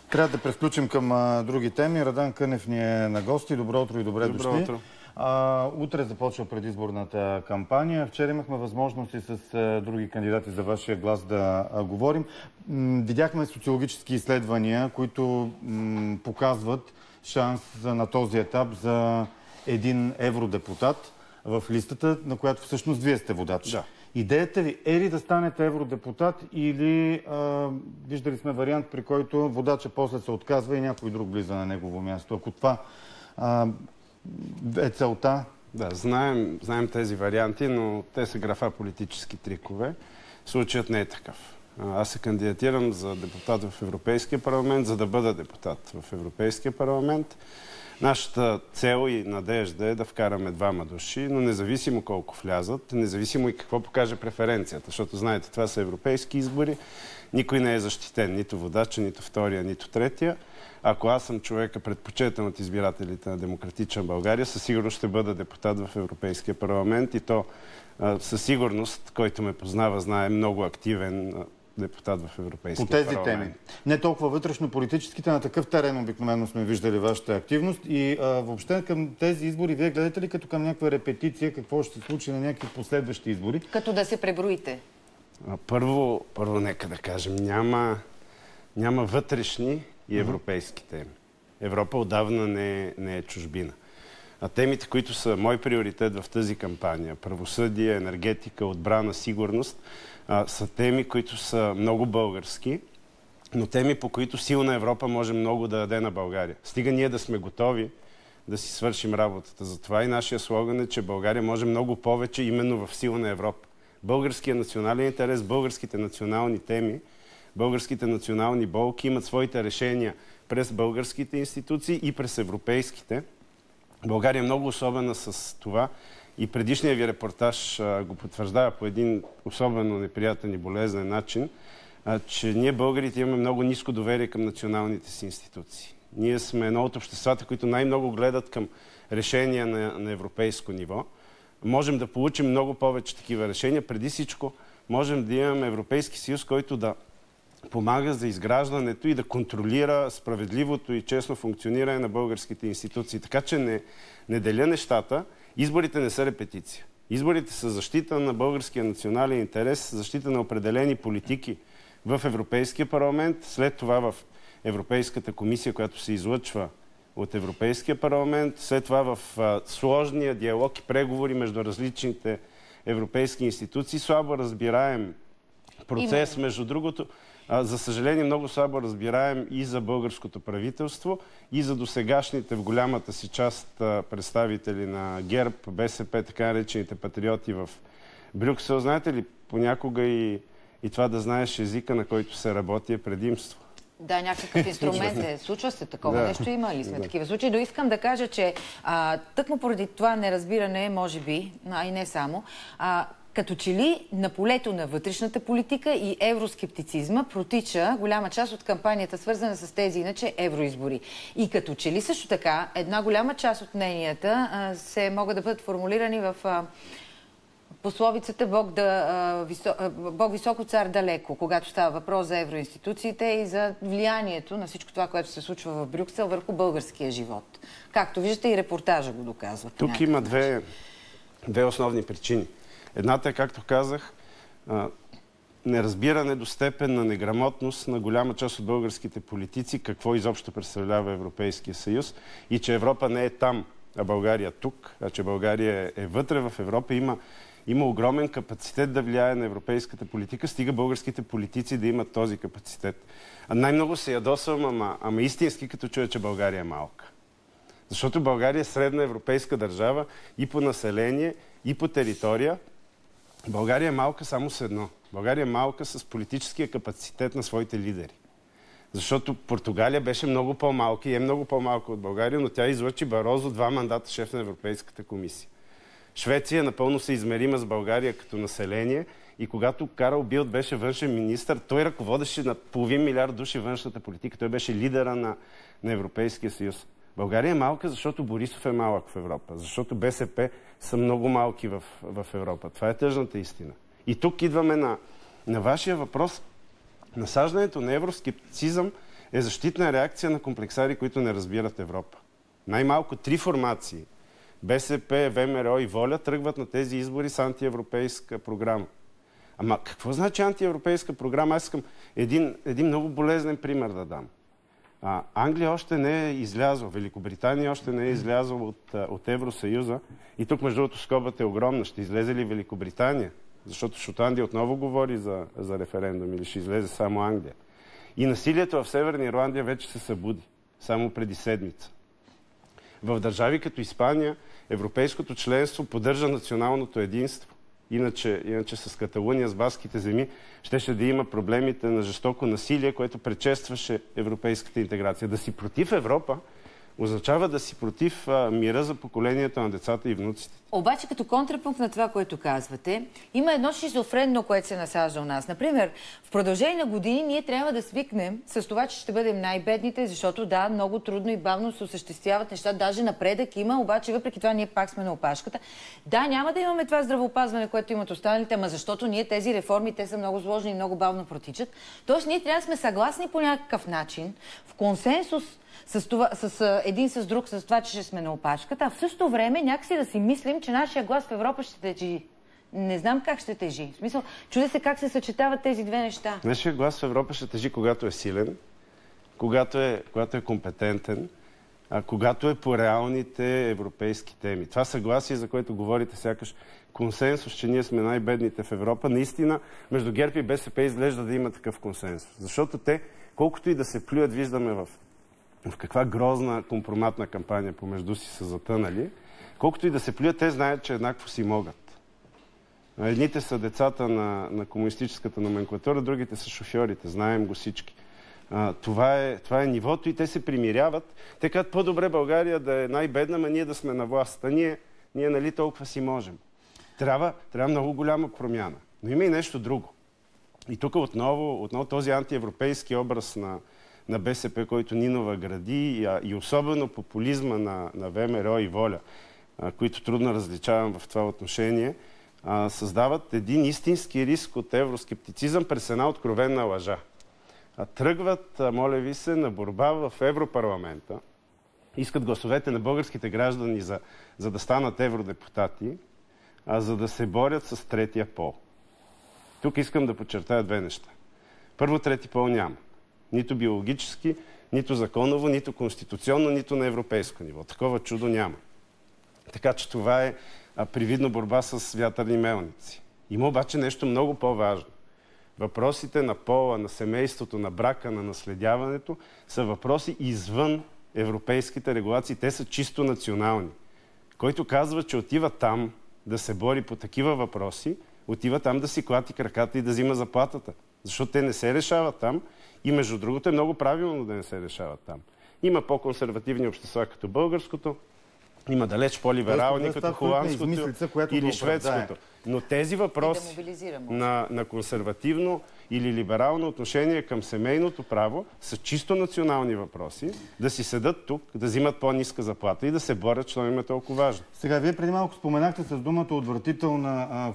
Трябва да превключим към други теми. Радан Кънев ни е на гости. Добро утро и добре дошли. Утро. Утре започва предизборната кампания. Вчера имахме възможности с други кандидати за вашия глас да говорим. Видяхме социологически изследвания, които показват шанс на този етап за един евродепутат в листата, на която всъщност вие сте водач. Да. Идеята ви е ли да станете евродепутат или виждали сме вариант, при който водача после се отказва и някой друг влиза на негово място? Ако това е целта? Да, знаем тези варианти, но те са графа политически трикове. Случаят не е такъв. Аз се кандидатирам за депутат в Европейския парламент, за да бъда депутат в Европейския парламент. Нашата цел и надежда е да вкараме 2 души, но независимо колко влязат, независимо и какво покаже преференцията, защото знаете, това са европейски избори, никой не е защитен, нито водача, нито втория, нито третия. Ако аз съм човека предпочетен от избирателите на Демократична България, със сигурност ще бъда депутат в Европейския парламент и то със сигурност, който ме познава, знае, много активен депутат в Европейския парламент. По тези теми. Не толкова вътрешно-политическите, на такъв терен обикновено сме виждали вашата активност и въобще към тези избори вие гледате ли като към някаква репетиция, какво ще се случи на някакви последващи избори? Като да се преброите? Първо нека да кажем, няма вътрешни и европейски теми. Европа отдавна не е чужбина. А темите, които са мой приоритет в тази кампания, правосъдие, енергетика, отбрана, сигурност, са теми, които са много български, но теми, по които силна Европа може много да даде на България. Стига ние да сме готови да си свършим работата. Затова и нашия слоган е, че България може много повече именно в силна Европа. Българският национален интерес, българските национални теми, българските национални болки имат своите решения през българските институции и през европейските. България е много особена с това и предишният ви репортаж го потвърждава по един особено неприятен и болезнен начин, че ние българите имаме много ниско доверие към националните си институции. Ние сме едно от обществата, които най-много гледат към решения на европейско ниво. Можем да получим много повече такива решения. Преди всичко можем да имаме Европейски съюз, който да помага за изграждането и да контролира справедливото и честно функциониране на българските институции. Така че не деля нещата. Изборите не са репетиция. Изборите са защита на българския национален интерес, защита на определени политики в Европейския парламент, след това в Европейската комисия, която се излъчва от Европейския парламент, след това в сложния диалог и преговори между различните европейски институции. Слабо разбираем процес, между другото. За съжаление, много слабо разбираем и за българското правителство, и за досегашните в голямата си част представители на ГЕРБ, БСП, така наречените патриоти в Брюксел. Знаете ли, понякога и това да знаеш езика, на който се работи, е предимство. Да, някакъв инструмент е. Случва се такова нещо, има ли сме такива случаи. Но искам да кажа, че тъкмо поради това неразбиране, може би, а и не само, като че ли на полето на вътрешната политика и евроскептицизма протича голяма част от кампанията, свързана с тези иначе евроизбори. И като че ли също така една голяма част от мненията се могат да бъдат формулирани в пословицата Бог високо, цар далеко, когато става въпрос за евроинституциите и за влиянието на всичко това, което се случва в Брюксел върху българския живот. Както виждате, и репортажа го доказва. Тук има две основни причини. Едната е, както казах, неразбиране до степен на неграмотност на голяма част от българските политици, какво изобщо представлява Европейския съюз и че Европа не е там, а България тук, а че България е вътре в Европа, има огромен капацитет да влияе на европейската политика, стига българските политици да имат този капацитет. Най-много се ядосвам, ама истински, като чуя, че България е малка. Защото България е средна европейска държава и по население, и по територия. България е малка само с едно. България е малка с политическия капацитет на своите лидери. Защото Португалия беше много по-малка и е много по-малка от България, но тя излъчи Барозо 2 мандата шеф на Европейската комисия. Швеция напълно се измерима с България като население и когато Карл Билт беше външен министър, той ръководеше на половин милиард души външната политика. Той беше лидера на Европейския съюз. България е малка, защото Борисов е малък в Европа, защото БСП са много малки в Европа. Това е тъжната истина. И тук идваме на вашия въпрос. Насаждането на евроскептицизъм е защитна реакция на комплексари, които не разбират Европа. Най-малко 3 формации – БСП, ВМРО и Воля тръгват на тези избори с антиевропейска програма. Ама какво значи антиевропейска програма? Аз искам един много болезнен пример да дам. Англия още не е излязла, Великобритания още не е излязла от Евросъюза. И тук, между другото, скобата е огромна. Ще излезе ли Великобритания? Защото Шотландия отново говори за референдум, или ще излезе само Англия. И насилието в Северна Ирландия вече се събуди. Само преди седмица. В държави като Испания европейското членство поддържа националното единство. Иначе с Каталуния, с баските земи, щеше да има проблемите на жестоко насилие, което предшестваше европейската интеграция. Да си против Европа означава да си против мира за поколението на децата и внуците. Обаче като контрапункт на това, което казвате, има едно шизофренно, което се насажда у нас. Например, в продължение на години ние трябва да свикнем с това, че ще бъдем най-бедните, защото да, много трудно и бавно се осъществяват неща, даже напредък има, обаче въпреки това ние пак сме на опашката. Да, няма да имаме това здравеопазване, което имат останалите, ама защото ние тези реформи, те са много сложни и много бавно протичат. Тоест ние трябва да сме съгласни по някакъв начин, в консенсус един с друг, с това, че ще сме на опашката, а в същото време някакси да си мислим, че нашия глас в Европа ще тежи. Не знам как ще тежи. В смисъл, чудя се как се съчетават тези две неща. Нашия глас в Европа ще тежи, когато е силен, когато е компетентен, когато е по реалните европейски теми. Това съгласие, за което говорите сякаш консенсус, че ние сме най-бедните в Европа, наистина между ГЕРБ и БСП изглежда да има такъв консенсус. Защото те, колкото и да се плюят, виждаме в каква грозна компроматна кампания помежду си са затънали, колкото и да се плюят, те знаят, че еднакво си могат. Едните са децата на комунистическата номенклатура, другите са шофьорите. Знаем го всички. Това е нивото и те се примиряват. Те казват, по-добре България да е най-бедна, но ние да сме на власт. Ние нали толкова си можем. Трябва много голяма промяна. Но има и нещо друго. И тук отново този антиевропейски образ на БСП, който Нинова гради, и особено популизма на ВМРО и Воля, които трудно различавам в това отношение, създават един истински риск от евроскептицизъм през една откровенна лъжа. Тръгват, моля ви се, на борба в Европарламента, искат гласовете на българските граждани за да станат евродепутати, за да се борят с третия пол. Тук искам да подчертая две неща. Първо, трети пол няма. Нито биологически, нито законово, нито конституционно, нито на европейско ниво. Такова чудо няма. Така че това е привидно борба с вятърни мелници. Има обаче нещо много по-важно. Въпросите на пола, на семейството, на брака, на наследяването са въпроси извън европейските регулации. Те са чисто национални. Който казва, че отива там да се бори по такива въпроси, отива там да си клати краката и да взима заплатата. Защото те не се решават там. И между другото е много правилно да не се решават там. Има по-консервативни общества като българското, има далеч по-либерални като холандското или шведското. Но тези въпроси на консервативно или либерално отношение към семейното право са чисто национални въпроси, да си седат тук, да взимат по-ниска заплата и да се борят, защото им е толкова важно. Сега, вие преди малко споменахте с думата отвратителна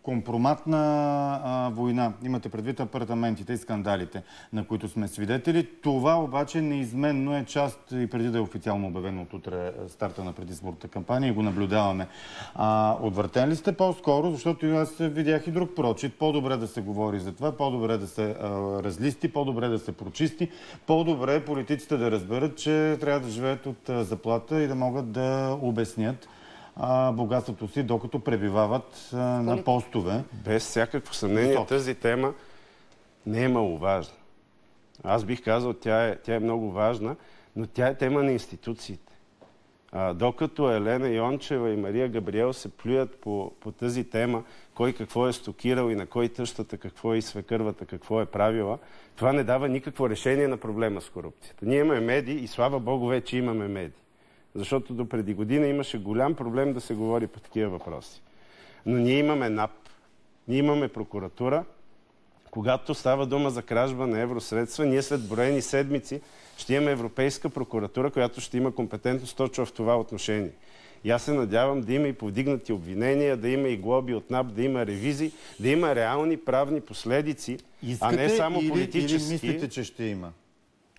компроматна война. Имате предвид апартаментите и скандалите, на които сме свидетели. Това обаче неизменно е част и преди да е официално обявено от утре старта на предизборната кампания и го наблюдаваме. Отвратен ли сте по-скоро, защото аз видях и друг прочит. По-добре да се говори за това, по-добре да се разлисти, по-добре да се прочисти, по-добре политиците да разберат, че трябва да живеят от заплата и да могат да обяснят богатството си, докато пребивават на постове. Без всякакво съмнение, тази тема не е маловажна. Аз бих казал, тя е много важна, но тя е тема на институциите. Докато Елена Йончева и Мария Габриел се плюят по тази тема, кой какво е стокирал и на кой тъщата какво е и свекървата какво е правила, това не дава никакво решение на проблема с корупцията. Ние имаме медии и слава Богу вече имаме медии. Защото до преди година имаше голям проблем да се говори по такива въпроси. Но ние имаме НАП, ние имаме прокуратура. Когато става дума за кражба на евросредства, ние след броени седмици ще имаме Европейска прокуратура, която ще има компетентност точно в това отношение. И аз се надявам да има и повдигнати обвинения, да има и глоби от НАП, да има ревизии, да има реални правни последици, а не само политически. Или мислите, че ще има?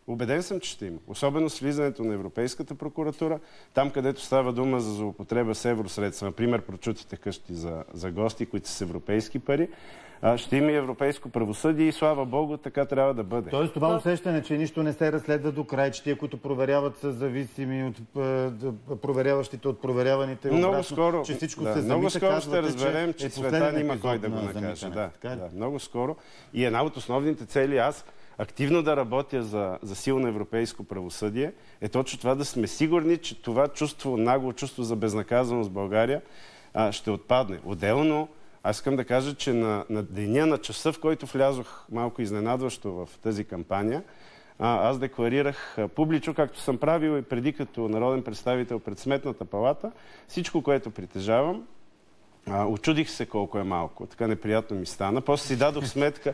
Убеден съм, че ще има. Особено с влизането на Европейската прокуратура, там където става дума за злоупотреба с евросредства, например прочутите къщи за гости, които са с европейски пари, ще има и европейско правосъдие и слава Богу, така трябва да бъде. Тоест това усещане, че нищо не се разследва до край, че тия, които проверяват, са зависими от проверяващите, от проверяваните, много скоро, че всичко да, се много замита, скоро ще разберем, че Цветан има кой да го накаже. Да, много скоро. И една от основните цели аз активно да работя за силно европейско правосъдие е точно това да сме сигурни, че това чувство, нагло чувство за безнаказаност в България ще отпадне. Отделно, аз искам да кажа, че на деня, на часа, в който влязох малко изненадващо в тази кампания, аз декларирах публично, както съм правил и преди като народен представител пред Сметната палата, всичко, което притежавам. Очудих се колко е малко. Така неприятно ми стана. После си дадох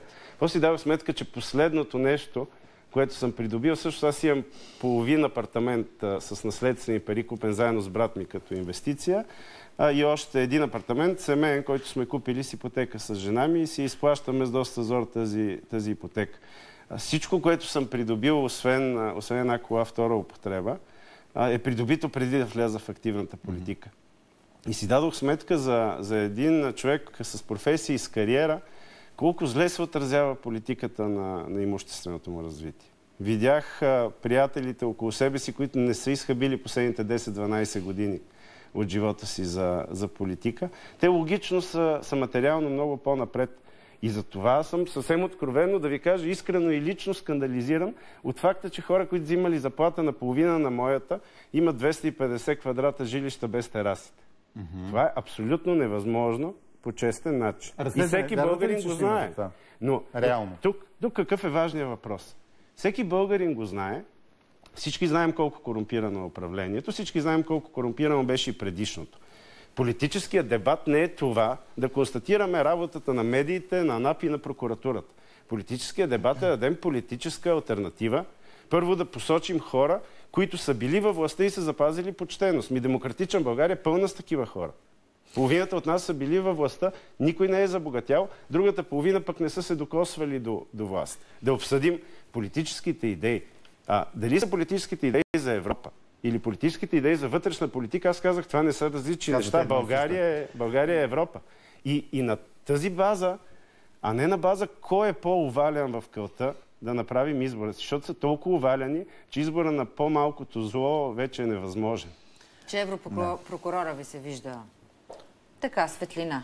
сметка, че последното нещо, което съм придобил, също аз имам половин апартамент с наследствени пари, купен заедно с брат ми като инвестиция, и още един апартамент семейен, който сме купили с ипотека с жена ми и си изплащаме с доста зор тази ипотека. Всичко, което съм придобил, освен една кола втора употреба, е придобито преди да вляза в активната политика. И си дадох сметка за един човек с професия и с кариера, колко зле се отразява политиката на имущественото му развитие. Видях приятелите около себе си, които не са изхабили последните 10-12 години от живота си за политика. Те логично са материално много по-напред. И за това съм съвсем откровенно да ви кажа, искрено и лично скандализиран от факта, че хора, които взимали заплата на половина на моята, имат 250 квадрата жилища без терасите. Това е абсолютно невъзможно по честен начин. И всеки българин го знае. Но тук какъв е важният въпрос? Всеки българин го знае. Всички знаем колко корумпирано е управлението. Всички знаем колко корумпирано беше и предишното. Политическият дебат не е това да констатираме работата на медиите, на НАП и на прокуратурата. Политическият дебат е да дадем политическа алтернатива. Първо да посочим хора, които са били във властта и са запазили почтеност. Демократична България е пълна с такива хора. Половината от нас са били във властта, никой не е забогатял, другата половина пък не са се докосвали до власт. Да обсъдим политическите идеи. Дали са политическите идеи за Европа или политическите идеи за вътрешна политика, аз казах, това не са различни неща. България е Европа. И на тази база, а не на база кой е по-овалян в кълта, да направим избора, защото са толкова оваляни, че избора на по-малкото зло вече е невъзможен. Че европрокурора ви се вижда така, светлина.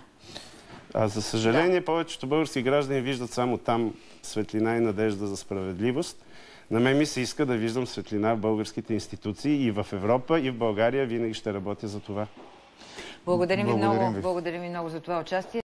За съжаление, повечето български граждани виждат само там светлина и надежда за справедливост. На мен ми се иска да виждам светлина в българските институции и в Европа, и в България. Винаги ще работя за това. Благодарим ви много за това участие.